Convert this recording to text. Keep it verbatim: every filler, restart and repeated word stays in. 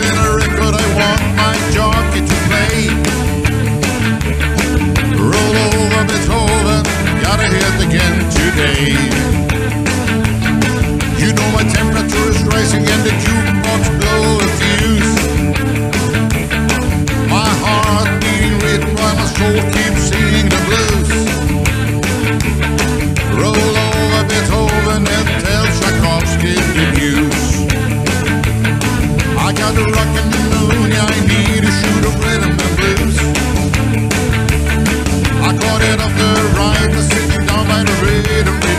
in a record, I want my jockey to play. Roll over Beethoven, gotta hit again today. You know my temperature is rising and the jukebox blow a fuse. My heart being written while my soul keeps singing the blues. Roll over Beethoven and tell Tchaikovsky the news. I got a rock in the moon, yeah, I need a shoot of rhythm and blues. I caught it off the right, sitting down by the rhythm.